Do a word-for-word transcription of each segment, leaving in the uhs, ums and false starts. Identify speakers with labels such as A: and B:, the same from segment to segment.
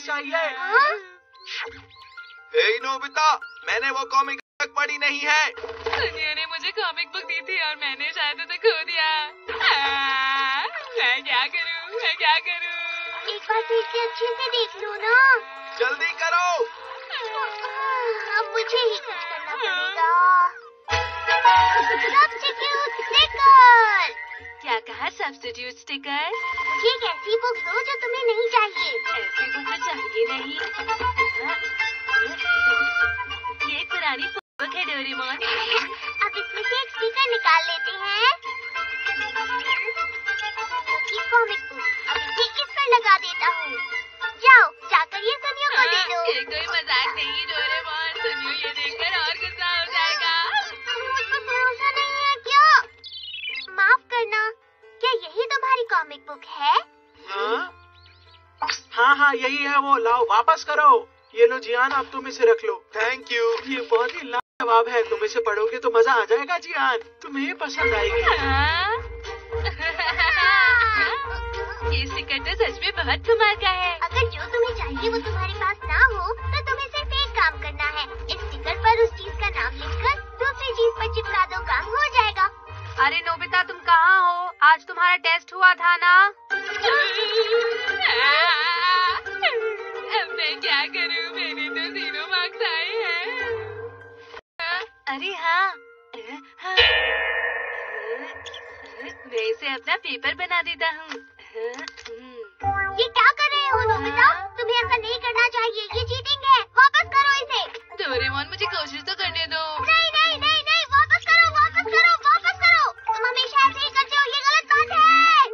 A: वापस चाहिए।
B: हे नोबिता, मैंने वो कॉमिक पढ़ी नहीं है।
C: सुनियो ने मुझे कॉमिक बुक दी थी और मैंने शायद उसे खो दिया। आ, मैं क्या करूं, मैं क्या करूं?
D: एक बार फिर से अच्छे से देख लो ना।
B: जल्दी करो।
D: अब मुझे ही कुछ करना पड़ेगा। Substitute sticker.
C: क्या कहा सब्स्टिट्यूट स्टिकर?
D: मुझे एक ऐसी बुक दो जो तुम्हें नहीं चाहिए।
C: ऐसी बुक तो चाहिए नहीं। हाँ? ये एक पुरानी बुक है डोरेमोन।
D: अब इसमें से एक स्टिकर निकाल लेते हैं। ये कॉमिक बुक, अब इसे इस पर लगा देता हूँ। जाओ, जाकर ये सनियो को दे दो।
C: ये कोई मजाक नहीं डोरेमोन, सनियो ये देखकर और गुस्सा हो जाएगा।
D: मुझको भरोसा नहीं है क्या? माफ करना, क्या यही तुम्हारी कॉमिक बुक है?
A: हाँ हाँ हाँ यही है वो। लाओ वापस करो। ये लो जियान, अब तुम इसे रख लो।
B: Thank you.
A: ये बहुत ही लाजवाब है, तुम इसे पढ़ोगे तो मजा आ जाएगा जियान, तुम्हें पसंद आएगी।
C: हाँ? ये स्टिकर तो सच में बहुत कमाल का है।
D: अगर जो तुम्हें चाहिए वो तुम्हारे पास ना हो तो तुम्हें सिर्फ एक काम करना है। इस स्टिकर पर उस चीज का नाम लिखकर दूसरी चीज पर चिपका दो, काम हो जाएगा।
E: अरे नोबिता तुम कहाँ हो? आज तुम्हारा टेस्ट हुआ था ना?
C: अब मैं क्या करूं, मेरे तो जीरो मार्क्स आए हैं। अरे हाँ, हाँ। मैं इसे अपना पेपर बना देता हूँ।
D: ये क्या कर रहे हो नोबिता? तुम्हें ऐसा नहीं करना चाहिए, ये चीटिंग है। वापस करो इसे।
C: डोरेमोन मुझे कोशिश तो करने दो।
D: नहीं नहीं नहीं नहीं, वापस करो, वापस करो, वापस करो। तुम हमेशा ऐसे ही करते हो, ये गलत बात है।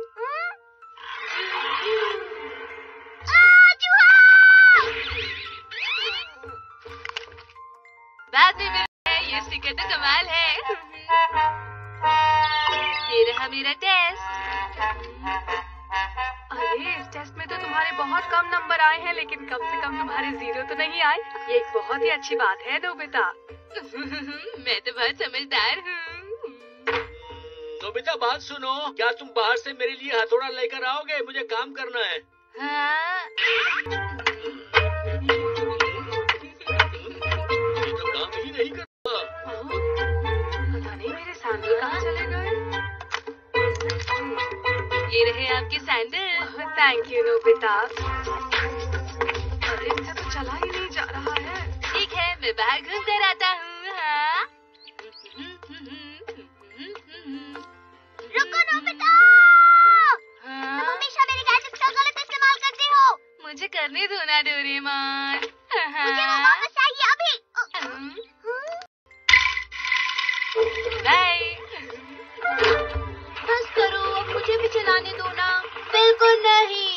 D: आ, चूहा!
C: बाद में मिलते हैं, ये स्टिकर तो कमाल है। ये रहा मेरा टेस्ट।
E: अरे इस टेस्ट में तो तुम्हारे बहुत कम नंबर आए हैं, लेकिन कम से कम तुम्हारे जीरो तो नहीं आए। ये एक बहुत ही अच्छी बात है नोबिता।
C: मैं तो बहुत समझदार हूँ।
A: नोबिता बात सुनो, क्या तुम बाहर से मेरे लिए हथौड़ा लेकर आओगे? मुझे काम करना है।
C: हाँ?
A: तो काम ही नहीं करता।
E: पता नहीं मेरे सैंडल कहाँ चले गए।
C: ये रहे आपके सैंडल।
E: Thank you Nobita. अरे इनसे तो चला ही नहीं जा रहा है।
C: ठीक है, मैं बाहर घूम कर आता हूँ। हाँ?
D: रुको नोबिता!
C: हाँ?
D: तुम हमेशा मेरे गैजेट्स का गलत इस्तेमाल करते हो।
C: मुझे करने दो ना डोरेमोन।
D: मुझे वो वापस चाहिए अभी।
C: बाय।
D: बस करो, अब मुझे भी चलाने दो ना। बिल्कुल नहीं।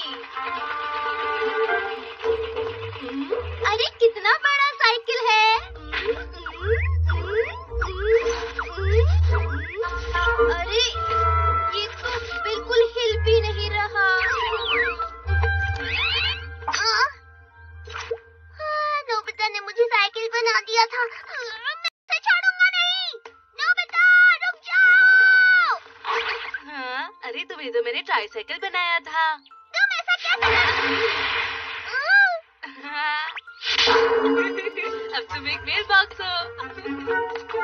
D: अरे कितना बड़ा साइकिल है। अरे ये तो बिल्कुल हिल भी नहीं रहा। हाँ, नोबिता ने मुझे साइकिल बना दिया था। मैं इसे छोड़ूंगा नहीं। नोबिता रुक जाओ।
C: हाँ? अरे तुम्हें तो मैंने ट्राइसाइकिल बनाया था।
D: तुम ऐसा कैसे?
C: हाँ? अब तुम एक मेल बॉक्स हो।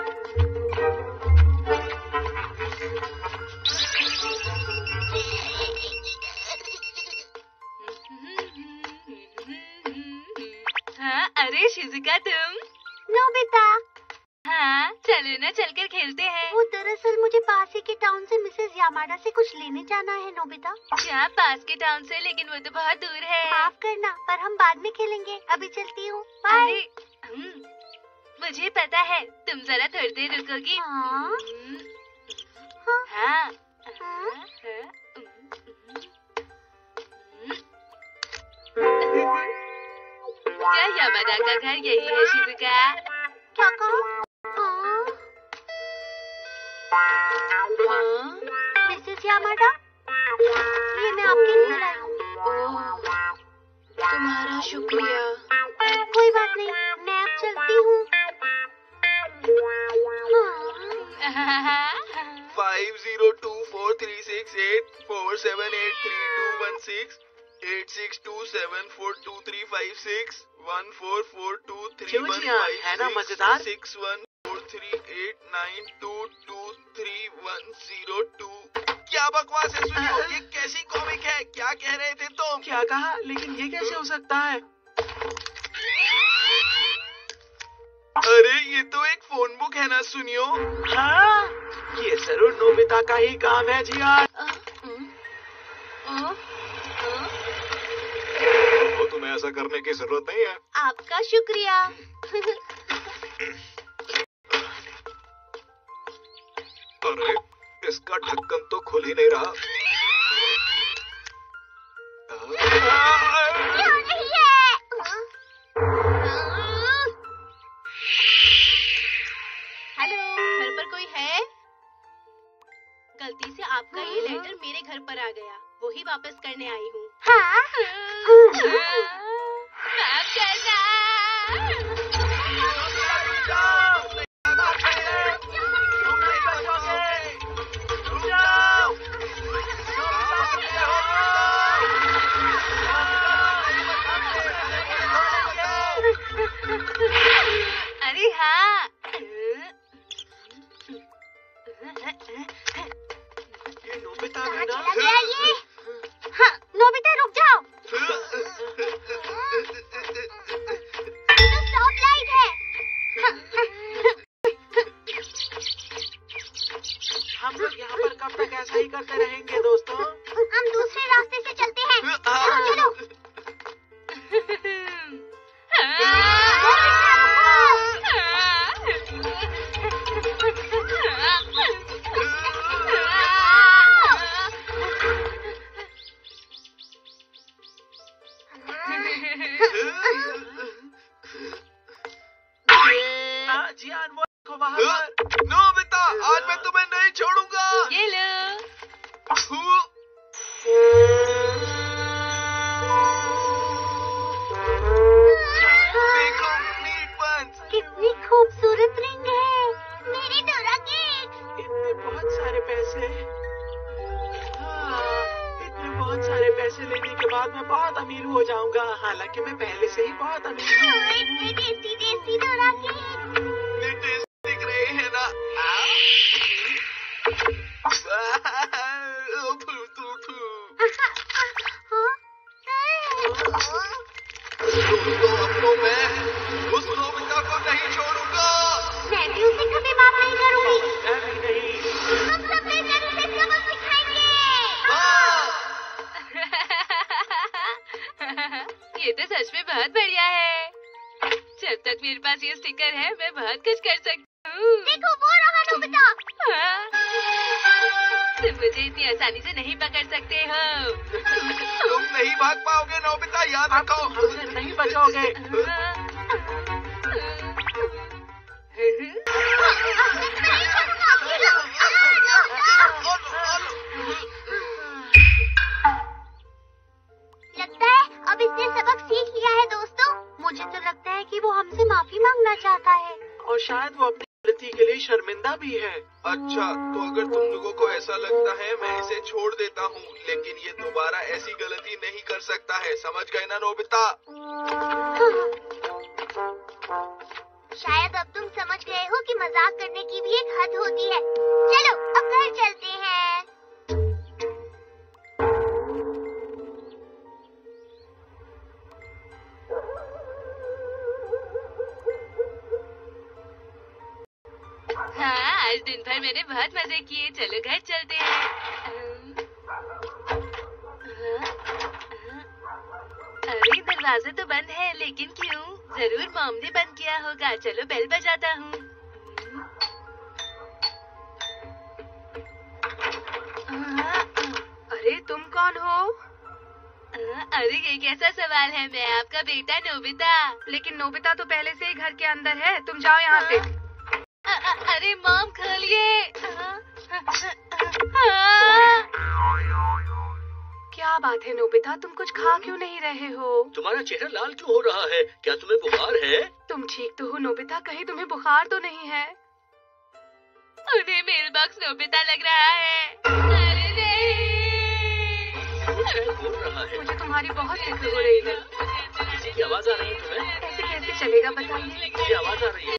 C: हाँ? अरे शिजुका तुम?
D: नोबिता,
C: हाँ? चलो ना, चलकर खेलते हैं।
D: वो दरअसल मुझे पास ही के टाउन से मिसेस यामाडा से कुछ लेने जाना है नोबिता।
C: क्या पास के टाउन से? लेकिन वो तो बहुत दूर है।
D: माफ करना, पर हम बाद में खेलेंगे। अभी चलती हूँ, बाय।
C: अरे हम्म, मुझे पता है, तुम जरा थोड़ी देर रुकोगी।
D: हाँ?
C: हम्म,
D: हाँ?
C: हाँ?
D: हाँ?
C: क्या यामाडा का घर यही है शिजुका?
D: क्या कहा? हाँ?
C: हाँ?
D: मिसेस यामाडा, ये मैं आपके लिए लाई हूँ।
C: ओह, तुम्हारा शुक्रिया।
D: कोई बात नहीं, मैं अब चलती हूँ।
B: Five zero two four three six eight four seven eight three two one six eight eight six two seven four two three five six one four four two three
A: क्यों
B: वन
A: जी हाँ,
B: फाइव
A: है ना मजेदार?
B: Six one four three eight nine two two three one zero two. क्या बकवास है सुनियो, ये कैसी कॉमिक है? क्या कह रहे थे तुम?
A: क्या कहा? लेकिन ये कैसे हो सकता है?
B: अरे ये तो एक फोन बुक है ना सुनियो।
A: हाँ, ये जरूर नोबिता का ही काम है जी हाँ।
B: तो तुम्हें ऐसा करने की जरूरत नहीं है।
D: आपका शुक्रिया।
B: अरे इसका ढक्कन तो खुल ही नहीं रहा।
D: क्यों नहीं है? हेलो, घर पर कोई है? गलती से आपका ये लेटर मेरे घर पर आ गया, वही वापस करने आई हूँ। हाँ?
C: माफ करना। अरे हाँ,
A: ये नोबिता
D: कहाँ
A: है ना?
D: चला गया ये? हाँ, नोबिता रुक जाओ। ये तो स्टॉप लाइट है।
A: हम लोग यहाँ पर कब तक ऐसा ही करते रहेंगे दोस्तों?
D: हम दूसरे रास्ते से चलते हैं। चलो चलो।
A: हाँ, जी हाँ, वो देखो वहाँ पर।
B: नोबिता, आज मैं तुम्हें नहीं छोड़ूंगा।
C: ये लो।
B: देखो मीट बंस।
D: कितनी खूबसूरत रिंग है। मेरी डोरा केक।
A: इतने बहुत सारे पैसे। हाँ, इतने बहुत सारे पैसे लेने के बाद मैं बहुत अमीर हो जाऊंगा। हालांकि मैं पहले से ही बहुत अमीर हूँ।
D: इतने टेस्टी टेस्टी डोरा केक।
B: ये टेस्ट दिख रहे हैं ना? दोस्तों, अब तो मैं उस नोबिता को नहीं छोड़ूंगा।
D: मैं भी उसे कभी माफ नहीं करूंगी।
A: मैं भी नहीं।
D: हम सब मिलकर उसे सबक सिखाएंगे।
C: ये तो सच में बहुत बढ़िया है। जब तक मेरे पास ये स्टिकर है, मैं बहुत कुछ कर सकती हूँ।
D: देखो वो रहा नोबिता।
C: हाँ। तुम मुझे इतनी आसानी से नहीं पकड़ सकते हो।
B: तुम नहीं भाग पाओगे नोबिता, याद
A: आप
B: रखो।
A: हमसे नहीं बचोगे।
D: लगता है अब इसने सबक सीख लिया है दोस्तों। मुझे तो लगता है कि वो हमसे माफी मांगना चाहता है।
A: और शायद वो अपनी गलती के लिए शर्मिंदा भी है।
B: अच्छा, तो अगर तुम लोगों को ऐसा लगता है, मैं इसे छोड़ देता हूँ, लेकिन ये दोबारा ऐसी गलती नहीं कर सकता है। समझ गए ना नोबिता?
D: शायद अब तुम समझ गए हो कि मजाक करने की भी एक हद होती है। चलो अब घर चलते हैं।
C: हाँ, आज दिन भर मैंने बहुत मजे किए। चलो घर चलते हैं। अरे दरवाजा तो बंद है, लेकिन क्यों? जरूर मॉम ने बंद किया होगा। चलो बेल बजाता हूँ।
E: अरे तुम कौन हो?
C: अरे ये कैसा सवाल है? मैं आपका बेटा नोबिता।
E: लेकिन नोबिता तो पहले से ही घर के अंदर है। तुम जाओ यहाँ से।
C: अ, अ, अरे मॉम खोलिए।
E: क्या बात है नोबिता, तुम कुछ खा क्यों नहीं रहे हो?
F: तुम्हारा चेहरा लाल क्यों हो रहा है? क्या तुम्हें बुखार है?
E: तुम ठीक तो हो नोबिता? कहीं तुम्हें बुखार तो नहीं है?
C: उन्हें मेल बॉक्स नोबिता लग रहा है। अरे नहीं।
F: शायद बोल रहा है।
E: मुझे तुम्हारी बहुत फिक्र हो रही है।
F: किसी की आवाज आ रही है तुम्हें?
E: ऐसे कैसे चलेगा बताइए।
F: मुझे आवाज आ रही है।